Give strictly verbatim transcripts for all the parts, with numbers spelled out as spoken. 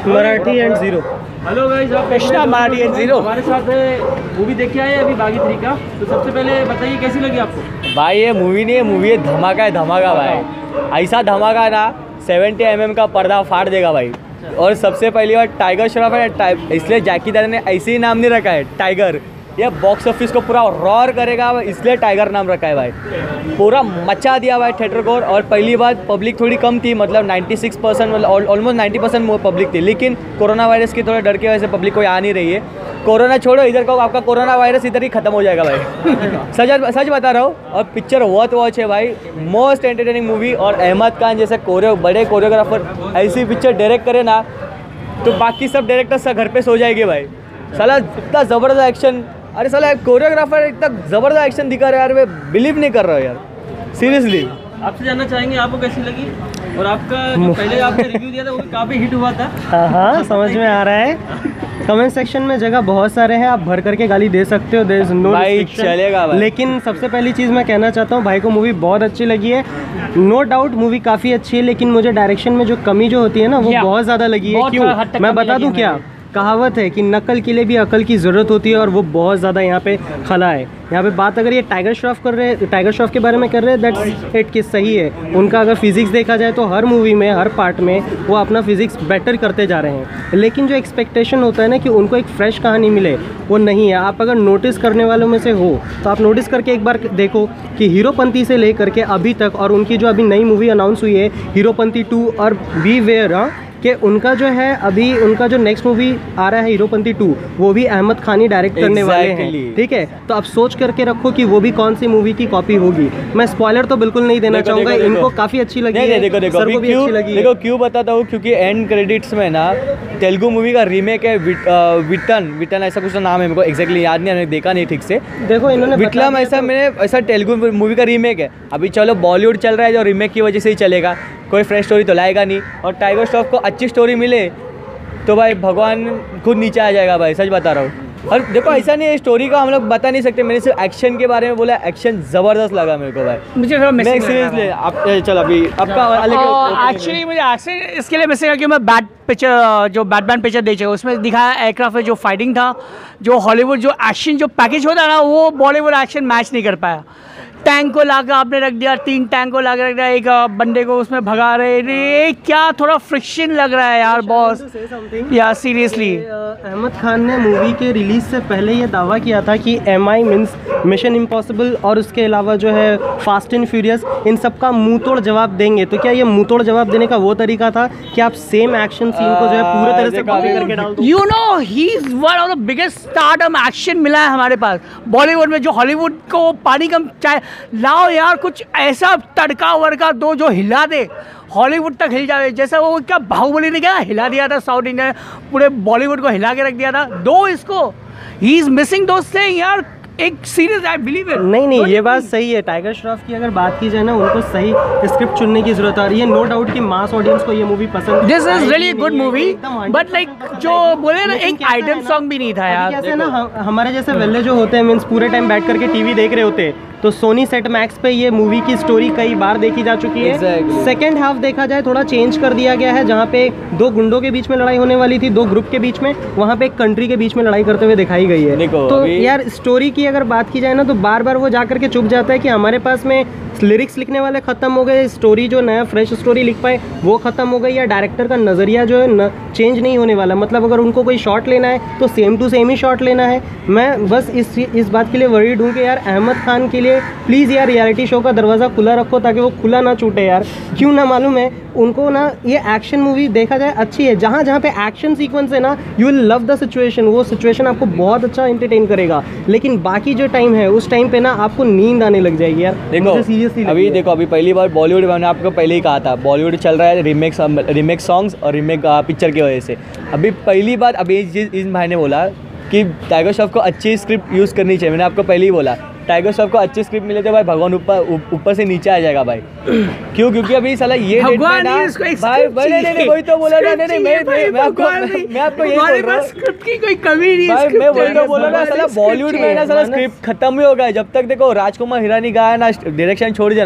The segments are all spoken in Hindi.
Marathi and zero. Hello guys, आप कृष्णा मराठी एंड जीरो हमारे साथ मूवी देख के आए अभी बागी थ्री का। तो सबसे पहले बताइए कैसी लगी आपको? भाई ये मूवी नहीं है, मूवी है धमाका है धमाका भाई। ऐसा धमाका ना सेवेंटी एम एम का पर्दा फाड़ देगा भाई। और सबसे पहली बार टाइगर श्रॉफ है, इसलिए जैकी दादा ने ऐसे ही नाम नहीं रखा है टाइगर। ये बॉक्स ऑफिस को पूरा रॉर करेगा, इसलिए टाइगर नाम रखा है भाई। पूरा मचा दिया भाई थिएटर को। और पहली बार पब्लिक थोड़ी कम थी, मतलब छियानवे परसेंट ऑलमोस्ट नब्बे परसेंट पब्लिक थी। लेकिन कोरोना वायरस की थोड़े डर की वजह से पब्लिक कोई आ नहीं रही है। कोरोना छोड़ो, इधर को आपका कोरोना वायरस इधर ही खत्म हो जाएगा भाई। सच सच बता रहा हूँ। और पिक्चर वर्थ वॉच है भाई, मोस्ट एंटरटेनिंग मूवी। और अहमद खान जैसे कोरियो बड़े कोरियोग्राफर ऐसी पिक्चर डायरेक्ट करे ना, तो बाकी सब डायरेक्टर्स घर पे सो जाएंगे भाई। साला इतना ज़बरदस्त एक्शन, अरे साला कोरियोग्राफर इतना ज़बरदस्त एक्शन दिखा रहा है यार, मैं बिलीव नहीं कर रहा हूँ यार, सीरियसली। आपसे जानना चाहेंगे आपको कैसी लगी, और आपका जो पहले आपने रिव्यू दिया था वो काफ़ी हिट हुआ था। हाँ हाँ समझ में आ रहा है। कमेंट सेक्शन में जगह बहुत सारे हैं, आप भर करके गाली दे सकते हो, देयर इज नो भाई चलेगा भाई। लेकिन सबसे पहली चीज़ मैं कहना चाहता हूँ, भाई को मूवी बहुत अच्छी लगी है। नो डाउट मूवी काफ़ी अच्छी है, लेकिन मुझे डायरेक्शन में जो कमी जो होती है ना वो बहुत ज़्यादा लगी है। क्यों मैं बता दूँ क्या, कहावत है कि नकल के लिए भी अकल की ज़रूरत होती है, और वो बहुत ज़्यादा यहाँ पे खला है। यहाँ पे बात अगर ये टाइगर श्रॉफ कर रहे हैं, टाइगर श्रॉफ के बारे में कर रहे हैं, दैट्स इट कि सही है। उनका अगर फिजिक्स देखा जाए तो हर मूवी में हर पार्ट में वो अपना फिजिक्स बेटर करते जा रहे हैं। लेकिन जो एक्सपेक्टेशन होता है ना कि उनको एक फ्रेश कहानी मिले, वो नहीं है। आप अगर नोटिस करने वालों में से हो तो आप नोटिस करके एक बार देखो कि हीरोपंती से लेकर के अभी तक, और उनकी जो अभी नई मूवी अनाउंस हुई है हीरोपंती टू और बी वेयर, हाँ कि उनका जो है अभी उनका जो नेक्स्ट मूवी आ रहा है हीरोपंती टू, वो भी अहमद खान ही डायरेक्ट करने exactly. वाले हैं। ठीक है, तो आप सोच करके रखो कि वो भी कौन सी मूवी की कॉपी होगी। मैं स्पॉइलर तो बिल्कुल नहीं देना चाहूँगा, इनको काफ़ी अच्छी लगी है। देखो देखो सर को भी अच्छी लगी है। देखो क्यों बताता हूँ, क्योंकि एंड क्रेडिट्स में ना तेलुगु मूवी का रीमेक है, विटन विटन ऐसा कुछ नाम है, मेरे को एक्जैक्टली याद नहीं, मैंने देखा नहीं ठीक से। देखो इन्होंने विटलम ऐसा मैंने ऐसा तेलुगु मूवी का रीमेक है। अभी चलो बॉलीवुड चल रहा है जो रीमेक की वजह से ही चलेगा, कोई फ्रेश स्टोरी तो लाएगा नहीं। और टाइगर श्रॉफ को अच्छी स्टोरी मिले तो भाई भगवान खुद नीचे आ जाएगा भाई, सच बता रहा हूँ। और देखो ऐसा नहीं है, स्टोरी का हम लोग बता नहीं सकते, मैंने सिर्फ एक्शन के बारे में बोला, एक्शन ज़बरदस्त लगा मेरे को भाई। मुझे थोड़ा मैं सीरियसली आप चलो अभी आपका एक्चुअली मुझे एक्शन इसके लिए मिसिंग है कि मैं बैट पिक्चर जो बैटमैन पिक्चर देख चुका, उसमें दिखाया एयरक्राफ्ट में जो फाइटिंग था, जो हॉलीवुड जो एक्शन जो पैकेज होता है ना, वो बॉलीवुड एक्शन मैच नहीं कर पाया। टैंक को लाकर आपने रख दिया, तीन टैंक को लाकर रख दिया, एक बंदे को उसमें भगा रहे, रे क्या थोड़ा फ्रिक्शन लग रहा है यार बॉस, या सीरियसली। अहमद खान ने मूवी के रिलीज से पहले ये दावा किया था कि M I means mission impossible और उसके अलावा जो है फास्ट एंड फ्यूरियस, इन सब का मुंह तोड़ जवाब देंगे। तो क्या ये मुंह तोड़ जवाब देने का वो तरीका था कि आप सेम एक्शन सीन को जो है पूरे तरह से कॉपी करके डाल दो? You know he is one of the biggest stardom action मिला है हमारे पास बॉलीवुड में, जो हॉलीवुड को पानी कम चाहे लाओ यार, कुछ ऐसा तड़का वड़का दो जो हिला दे, हॉलीवुड तक हिल जाए। जैसा वो क्या बाहुबली ने क्या हिला दिया था, साउथ इंडिया पूरे बॉलीवुड को हिला के रख दिया था, दो इसको ही इज मिसिंग दोस्त से यार, एक सीरियस आई बिलीव इट। नहीं नहीं ये बात सही है, टाइगर श्रॉफ की अगर बात की जाए ना, उनको सही स्क्रिप्ट चुनने की जरूरत आ रही है। नो डाउट कि मास ऑडियंस को ये मूवी पसंद, this is really good movie, but like जो बोले ना एक आइटम सॉन्ग भी नहीं था यार। कैसे ना हमारे जैसे वेल्ले जो होते हैं, मीन्स पूरे टाइम बैठ करके टीवी देख रहे होते हैं, तो सोनी सेट मैक्स पे ये मूवी की स्टोरी कई बार देखी जा चुकी है। exactly. सेकेंड हाफ देखा जाए थोड़ा चेंज कर दिया गया है, जहाँ पे दो गुंडों के बीच में लड़ाई होने वाली थी, दो ग्रुप के बीच में, वहाँ पे एक कंट्री के बीच में लड़ाई करते हुए दिखाई गई है। तो यार स्टोरी की अगर बात की जाए ना, तो बार बार वो जा करके चुप जाता है कि हमारे पास में लिरिक्स लिखने वाले ख़त्म हो गए, स्टोरी जो नया फ्रेश स्टोरी लिख पाए वो ख़त्म हो गई, या डायरेक्टर का नज़रिया जो है न चेंज नहीं होने वाला। मतलब अगर उनको कोई शॉट लेना है तो सेम टू सेम ही शॉट लेना है। मैं बस इस इस बात के लिए वरीड हूँ कि यार अहमद खान के लिए प्लीज़ यार रियलिटी शो का दरवाज़ा खुला रखो, ताकि वो खुला ना छूटे यार। क्यों ना मालूम है उनको ना, ये एक्शन मूवी देखा जाए अच्छी है, जहाँ जहाँ पे एक्शन सीक्वेंस है ना, you will love the situation, वो सिचुएशन आपको बहुत अच्छा एंटरटेन करेगा। लेकिन बाकी जो टाइम है उस टाइम पे ना आपको नींद आने लग जाएगी यार। देखो सीरियसली अभी देखो अभी पहली बार बॉलीवुड, मैंने आपको पहले ही कहा था बॉलीवुड चल रहा है रीमेक रीमेक सॉन्ग्स और रीमेक पिक्चर की वजह से। अभी पहली बार अभी इस भाई ने बोला कि टाइगर श्रॉफ को अच्छी स्क्रिप्ट यूज़ करनी चाहिए, मैंने आपको पहले ही बोला टाइगर श्रॉफ को अच्छी स्क्रिप्ट मिले तो भाई भगवान ऊपर ऊपर से नीचे आ जाएगा भाई। क्यों? क्योंकि अभी साला ये भगवान ना भाई भाई नहीं नहीं वही तो बोला ना, नहीं नहीं मैं मैं मैं आपको मैं आपको ये बोल रहा हूं स्क्रिप्ट की कोई कमी नहीं भाई, मैं वही तो बोला ना, साला बॉलीवुड में ना साला स्क्रिप्ट खत्म ही हो गया। जब तक देखो राजकुमार हिरानी का है ना डायरेक्शन छोड़ देना,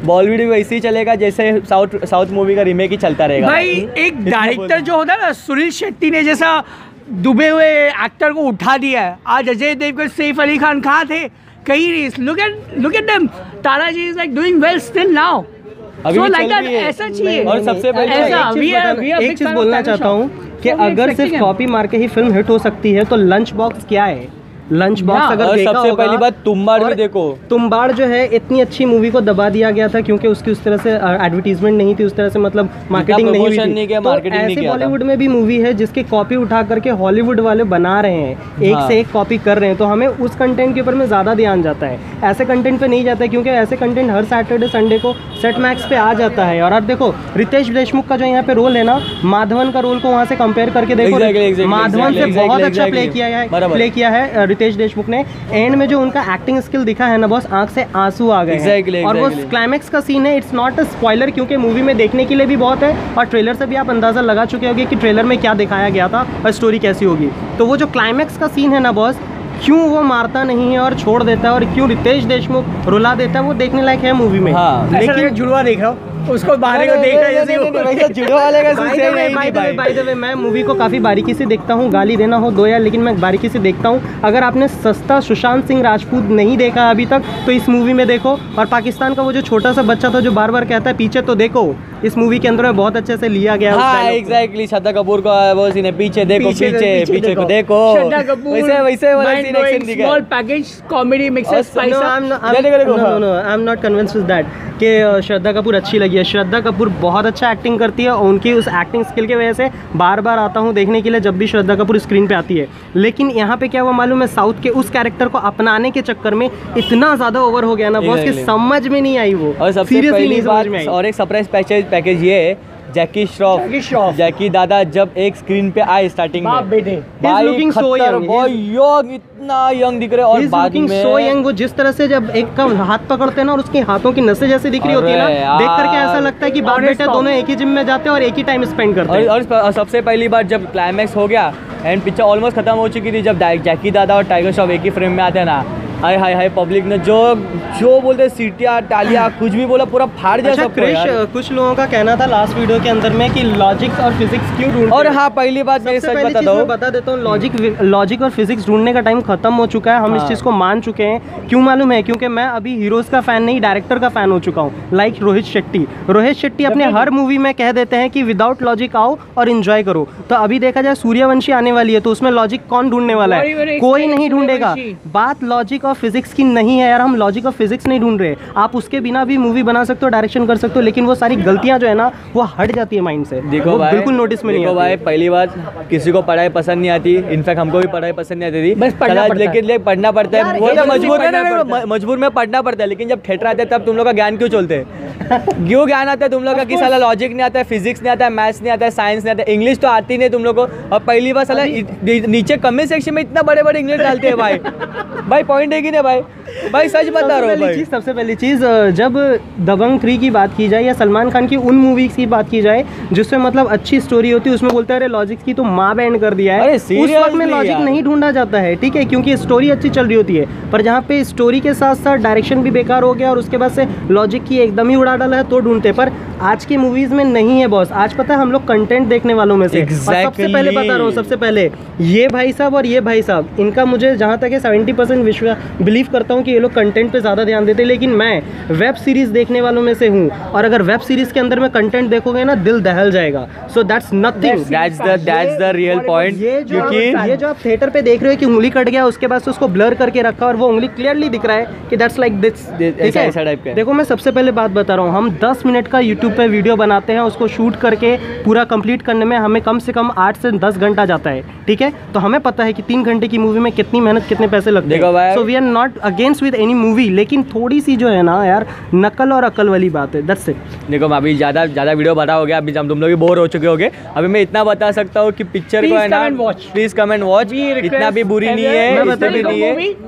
बॉलीवुड भी वैसे ही चलेगा जैसे साउथ साउथ मूवी का रीमेक ही चलता रहेगा भाई। एक डायरेक्टर जो होता है ना, सुनील शेट्टी ने जैसा डूबे हुए एक्टर को उठा दिया है। आज अजय देवगन, सैफ अली खान कहाँ थे? कहीं नहीं। Look at look at them, Tanhaji is like doing well still now. अभी So भी like चल that, रही है। ऐसा चाहिए। और सबसे पहले ऐसा, एक चीज we are- बताना- we are एक big चीज fan बोलना of चाहता Tanisha। हूँ कि So we अगर expecting सिर्फ him। कॉपी मार के ही फिल्म हिट हो सकती है तो लंच बॉक्स क्या है? लंच बॉक्स Yeah, अगर और देखा सबसे होगा, पहली बात तुम्बाड़ और भी देखो। तुम्बाड़ जो है इतनी अच्छी मूवी को दबा दिया गया था क्योंकि उसकी उस तरह से एडवर्टीजमेंट नहीं थी, उस तरह से मतलब मार्केटिंग नहीं हुई promotion थी। नहीं किया, तो marketing नहीं ऐसे किया था। बॉलीवुड में भी मूवी है जिसकी कॉपी उठा करके हॉलीवुड वाले बना रहे हैं, एक हाँ। से एक कॉपी कर रहे हैं, तो हमें उस कंटेंट के ऊपर में ज़्यादा ध्यान जाता है, ऐसे कंटेंट पे नहीं जाता है क्योंकि ऐसे कंटेंट हर सैटरडे संडे को सेट मैक्स पे आ जाता है। और आप देखो रितेश देशमुख का जो यहाँ पे रोल है ना, माधवन का रोल को वहाँ से कंपेयर करके देखो, Exactly, exactly, माधवन से exactly, बहुत अच्छा exactly, प्ले किया है बराबर। प्ले किया है रितेश देशमुख ने। एंड में जो उनका एक्टिंग स्किल दिखा है ना बॉस, आंख से आंसू आ गए हैं। Exactly, और वो exactly. क्लाइमैक्स का सीन है, इट्स नॉट अ स्पॉइलर क्योंकि मूवी में देखने के लिए भी बहुत है और ट्रेलर से भी आप अंदाज़ा लगा चुके होंगे कि ट्रेलर में क्या दिखाया गया था और स्टोरी कैसी होगी। तो वो जो क्लाइमैक्स का सीन है ना बॉस, क्यों वो मारता नहीं है और छोड़ देता है और क्यों रितेश देशमुख रुला देता है, वो देखने लायक है मूवी में। हाँ। लेकिन जुड़वा देख रहा हूँ, उसको बाहर को देख रहा है जैसे वो- जुड़ो वाले का बाय सुनते द ही वे नहीं बाय द वे भाई। बाय द वे मैं मूवी को काफ़ी बारीकी से देखता हूँ, गाली देना हो दो यार, लेकिन मैं बारीकी से देखता हूँ। अगर आपने सस्ता सुशांत सिंह राजपूत नहीं देखा अभी तक तो इस मूवी में देखो। और पाकिस्तान का वो जो छोटा सा बच्चा था जो बार बार कहता है पीछे तो देखो, इस मूवी के अंदर में बहुत अच्छे से लिया गया है उस हाँ dialogue को। एग्जैक्टली, श्रद्धा कपूर का वो सीन है, पीछे देखो पीछे पीछे देखो, पीछे, पीछे को देखो। देखो। श्रद्धा कपूर, वैसे वैसे वाला mind सीन blowing, एक्शन दिखा small है। package comedy mixes No, spice I'm up। not, I'm, देखो, देखो, no, हाँ। no, no, I'm not convinced with that कि uh, श्रद्धा कपूर अच्छी लगी है। श्रद्धा कपूर बहुत अच्छा एक्टिंग करती है और उनकी उस एक्टिंग स्किल की वजह से बार बार आता हूँ देखने के लिए जब भी श्रद्धा कपूर स्क्रीन पे आती है। लेकिन यहाँ पे क्या हुआ मालूम है, साउथ के उस कैरेक्टर को अपनाने के चक्कर में इतना ज़्यादा ओवर हो गया ना बॉस कि Exactly. समझ में नहीं आई वो। और सबसे Seriously पहली नहीं समझ में बात आई। और एक सरप्राइज पैकेज पैकेज ये है, जैकी श्रॉफ जैकी श्रॉफ। जैकी दादा जब एक स्क्रीन पे आए स्टार्टिंग बाप में, बेटे। भाई looking so खत्तर, young. बहुत young, इतना यंग दिख रहे हैं। और He's बाद looking में so young, वो जिस तरह से जब एक का हाथ पकड़ते हैं ना और उसके हाथों की नसें जैसे दिख रही होती है ना, अरे यार। देख करके ऐसा लगता है कि बाप Honest बेटे talk। दोनों एक ही जिम में जाते हैं और एक ही टाइम स्पेंड करते हैं। और, और सबसे पहली बार जब क्लाइमैक्स हो गया एंड पिक्चर ऑलमोस्ट खत्म हो चुकी थी, जब जैकी दादा और टाइगर श्रॉफ एक ही फ्रेम में आते हैं ना, हाय हाय हाय पब्लिक ने जो जो बोलते सीटियाँ टालियाँ कुछ भी बोला, पूरा फाड़ दिया अच्छा सबको क्रिश, यार। कुछ लोगों का कहना था लास्ट वीडियो के अंदर में कि लॉजिक और फिजिक्स क्यों ढूंढते और हैं? हाँ, पहली बात मैं सबसे सच पहली बताता चीज़ मैं हूँ, बता देता हूँ, लॉजिक लॉजिक और फिजिक्स ढूंढने का टाइम खत्म हो चुका है। हम इस हाँ। चीज़ को मान चुके हैं। क्यों मालूम है? क्योंकि मैं अभी हीरोज़ का फ़ैन नहीं, डायरेक्टर का फ़ैन हो चुका हूँ। लाइक रोहित शेट्टी रोहित शेट्टी अपने हर मूवी में कह देते हैं कि विदाउट लॉजिक आओ और इन्जॉय करो। तो अभी देखा जाए सूर्यवंशी आने वाली है तो उसमें लॉजिक कौन ढूंढने वाला Very, है? very कोई exciting नहीं ढूंढेगा। सूर्यवंशी। बात लॉजिक और फिजिक्स की नहीं है यार, हम लॉजिक और फिजिक्स नहीं ढूंढ रहे। आप उसके बिना भी मूवी बना सकते हो, डायरेक्शन कर सकते हो, लेकिन वो सारी गलतियां जो है ना वो हट जाती है माइंड से। देखो वो भाई, बिल्कुल नोटिस में नहीं देखो आती भाई, पहली बात किसी को पढ़ाई पसंद नहीं आती, इनफैक्ट हमको भी पढ़ाई पसंद नहीं आती थी, बस पढ़ना चला, पड़ता है। लेकिन ले पढ़ना पड़ता यार, है, वो एक तो चीज़ मजबूर पढ़ना में पड़ता है। मजबूर में पढ़ना पड़ता है। लेकिन जब थिएटर आते हैं तब तुम लोग का ज्ञान क्यों चलते हैं? क्यों ज्ञान आता है तुम लोग का कि साला लॉजिक नहीं आता है, फिजिक्स नहीं आता है, मैथ्स नहीं आता है, साइंस नहीं आता है, इंग्लिश तो आती नहीं तुम लोग को। और पहली बार साला इ- नीचे कमेंट सेक्शन में इतना बड़े बड़े इंग्लिश डालते हैं भाई। भाई पॉइंट है कि नहीं भाई? भाई सच बता सबसे रहा हूँ पहली भाई। चीज़ सबसे पहली चीज़ जब दबंग थ्री की बात की जाए या सलमान खान की उन मूवीज की बात की जाए जिसमें मतलब अच्छी स्टोरी होती है, उसमें बोलते हैं अरे लॉजिक की तो माँ बैंड कर दिया है। अरे उस वक्त में seriously लॉजिक यार। नहीं ढूंढा जाता है, ठीक है, क्योंकि स्टोरी अच्छी चल रही होती है। पर जहाँ पे स्टोरी के साथ साथ डायरेक्शन भी बेकार हो गया और उसके बाद से लॉजिक की एकदम ही उड़ा डाला है तो ढूंढते हैं। पर आज की मूवीज में नहीं है बॉस। आज पता है हम लोग कंटेंट देखने वालों में से। और सबसे Exactly. पहले बता रहा हूँ, सबसे पहले ये भाई साहब और ये भाई साहब, इनका मुझे जहाँ तक है सेवेंटी परसेंट विश्व बिलीव करता हूँ कि ये लोग कंटेंट पे ज़्यादा ध्यान देते हैं। लेकिन मैं वेब सीरीज देखने वालों में से हूँ और अगर वेब सीरीज के अंदर में कंटेंट देखोगे ना दिल दहल जाएगा। So that's nothing. That's the that's the real point, ये जो क्योंकि ये जो आप थिएटर पे देख रहे हो कि उंगली कट गया उसके बाद से उसको ब्लर करके रखा और वो उंगली क्लियरली दिख रहा है कि दैट्स लाइक दिस, ठीक ऐसा- है? ऐसा टाइप का। देखो मैं सबसे पहले बात बता रहा हूँ, हम दस मिनट का यूट्यूब पे वीडियो बनाते हैं, उसको शूट करके पूरा कंप्लीट करने में हमें कम से कम आठ से दस घंटा जाता है, ठीक है? तो हमें पता है कि तीन घंटे की मूवी में कितनी मेहनत कितने पैसे लगते देखो भाई। हैं। So we are not against with any movie, लेकिन थोड़ी सी जो है ना यार नकल और अकल वाली बात है, दैट्स इट। देखो मैं अभी ज़्यादा ज़्यादा वीडियो बड़ा हो गया, अभी हम तुम लोग भी बोर हो चुके होगे। अभी मैं इतना बता सकता हूँ कि पिक्चर को Please है ना, come and watch. Please come and watch, We request इतना भी बुरी नहीं है, मैं इतना बता भी देता नहीं है।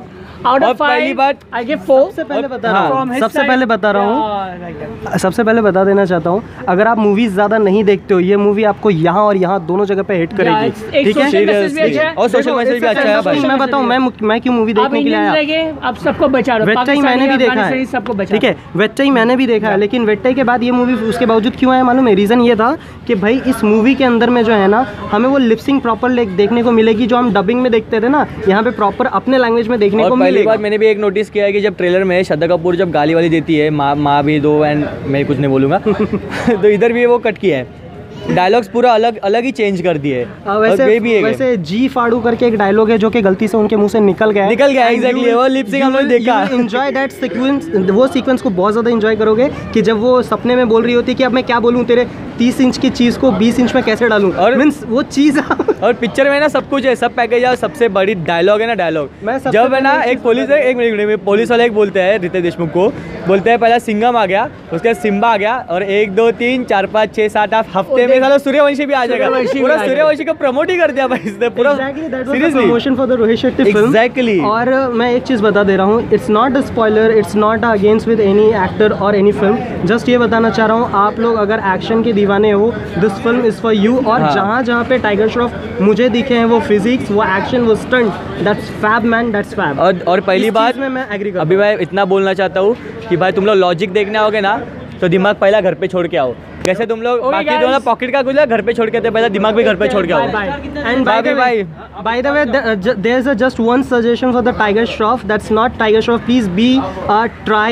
आउट और ऑफ पहली फाइव बात आई गिव फोर। सबसे पहले बता रहा From हूँ his सबसे side, पहले बता रहा हूँ yeah, like that. सबसे पहले बता देना चाहता हूँ, अगर आप मूवीज ज्यादा नहीं देखते हो, ये मूवी आपको यहाँ और यहाँ दोनों जगह पे हिट करेगी। it's- एक ठीक है, social message भी अच्छा है। और सोशल मैसेज भी अच्छा है भाई। मैं बताऊँ मैं मैं क्यों मूवी आप देखने के लिए इंडियंस आया। रह गए, आप सबको बचा रहे हो, वेट्टाई मैंने भी देखा है, सबको बचा ठीक है, वेट्टाई मैंने भी देखा है, लेकिन वेट्टाई के बाद ये मूवी उसके बावजूद क्यों आया मालूम है? रीज़न ये था कि भाई इस मूवी के अंदर में जो है ना, हमें वो लिपसिंग प्रॉपर देखने को मिलेगी जो हम डबिंग में देखते थे ना, यहाँ पे प्रॉपर अपने लैंग्वेज में देखने और को पहली मिलेगा। बात मैंने भी एक नोटिस किया है कि जब ट्रेलर में श्रद्धा कपूर जब गाली वाली देती है, माँ माँ भी दो एंड मैं कुछ नहीं बोलूँगा तो इधर भी वो कट किया है, डायलॉग्स पूरा अलग अलग ही चेंज कर दिए। आ, वैसे और ये भी है वैसे जी फाड़ू करके एक डायलॉग है जो कि गलती से उनके मुंह से निकल गया है। निकल गया एग्जैक्टली, वो लिप सिंक हम लोग देखा। एंजॉय दैट सीक्वेंस, वो सीक्वेंस को बहुत ज़्यादा एंजॉय करोगे कि जब वो सपने में बोल रही होती है कि अब मैं क्या बोलूँ, तेरे तीस इंच की चीज़ को बीस इंच में कैसे डालूँ, और मीन्स वो चीज़ और पिक्चर में ना सब कुछ है, सब पैकेज है, सबसे बड़ी डायलॉग है ना डायलॉग। मैं सबसे जब है ना पहले एक पुलिस है, एक मिनट में पुलिस वाले एक बोलते हैं रितेश देशमुख को, बोलते हैं पहला सिंघम आ गया, उसके बाद सिम्बा आ गया, और एक दो तीन चार पाँच छः सात आठ हफ्ते में साला सूर्यवंशी भी आ जाएगा। सूर्यवंशी भी पूरा आ जाएगा। सूर्यवंशी को प्रमोट ही कर दिया भाई इसने पूरा, seriously promotion for the Rohit Shetty film. Exactly. और मैं एक चीज़ बता दे रहा हूँ, it's not a spoiler, it's not against with any actor और एनी फिल्म, जस्ट ये बताना चाह रहा हूँ, आप लोग अगर एक्शन के दीवाने हो, this film is for you. और हाँ। जहाँ जहाँ पे टाइगर श्रॉफ मुझे दिखे हैं, वो फिजिक्स, वो एक्शन, वो stunt, that's fab man, that's fab. और और पहली बात में मैं एग्री अभी भाई इतना बोलना चाहता हूँ कि भाई तुम लोग लॉजिक देखने आओगे ना तो दिमाग पहला घर पे छोड़ के आओ। जैसे तुम लोग Okay, बाकी guys. दोनों पॉकेट का कुछ घर पे छोड़ के आते, पहले दिमाग भी घर पे छोड़ के आओ। And by the way, by the way, the- uh, ju- there's a just one suggestion for the Tiger Shroff. That's not Tiger Shroff. Please be a try.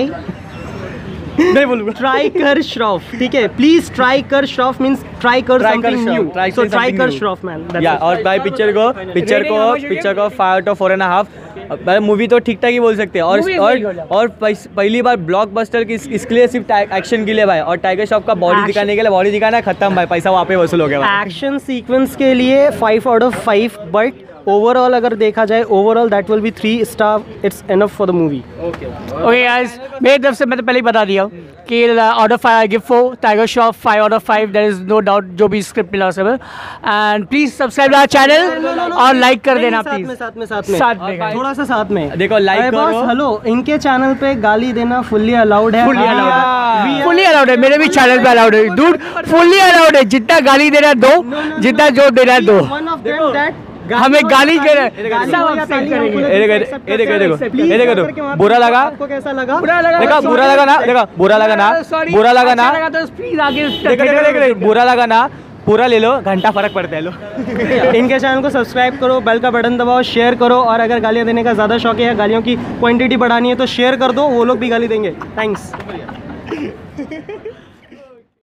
नहीं बोलूँगा। Try कर श्रॉफ, ठीक है, प्लीज ट्राई कर श्रॉफ मीन्स ट्राई कर Try कर something Shroff, new, try so say try something कर new. श्रॉफ मैन। या और भाई पिक्चर को पिक्चर Rating को how much you पिक्चर को five out of four and half, movie तो ठीक ठाक ही बोल सकते हैं। और Movie is और very good. और पहस- पहली बार ब्लॉकबस्टर की इस- इसके लिए सिर्फ एक्शन के लिए भाई, और टाइगर श्रॉफ का बॉडी Action. दिखाने के लिए बॉडी दिखाना खत्म भाई, पैसा वहाँ पे वसूल हो गया भाई। एक्शन सीक्वेंस के लिए five out of five, but overall अगर देखा जाए, overall that will be three star, it's enough for the movie. Okay guys, मेरी तरफ से मैं तो पहले ही बता दिया हूँ कि out of five I give four, Tiger Shroff five out of five, there is no doubt, जो भी स्क्रिप्ट मिला सब। And please subscribe our channel और लाइक कर देना साथ प्लीज। में साथ में साथ में साथ में guys. थोड़ा सा साथ में देखो, like अरे बॉस, करो। हेलो, इनके चैनल पे गाली देना फुल्ली अलाउड है। फुल्ली We अलाउड are- है, we are- फुल्ली अलाउड है, मेरे भी चैनल पे अलाउड है डूड, फुल्ली अलाउड है, जितना गाली देना है दो, जितना जो देना है दो। One of them that हमें गाली दे रहे गाली हैं, सब वाला accept गाली करेंगे। हमको ये देखो, accept ये देखो, करते ये हैं। देखो, Please ये देखो, करके वहाँ पे बुरा लगा? आपको कैसा लगा? बुरा लगा? देखा बुरा लगा ना, देखा बुरा लगा ना, Sorry, बुरा लगा ना, अच्छा लगा तो प्लीज आगे देखो देखो देखो बुरा लगा ना, पूरा ले लो, घंटा फर्क पड़ता है लो। इनके चैनल को सब्सक्राइब करो, बेल का बटन दबाओ, शेयर करो, और अगर गालियाँ देने का ज़्यादा शौक है या गालियों की क्वांटिटी बढ़ानी है तो शेयर कर दो, वो लोग भी गाली देंगे। थैंक्स।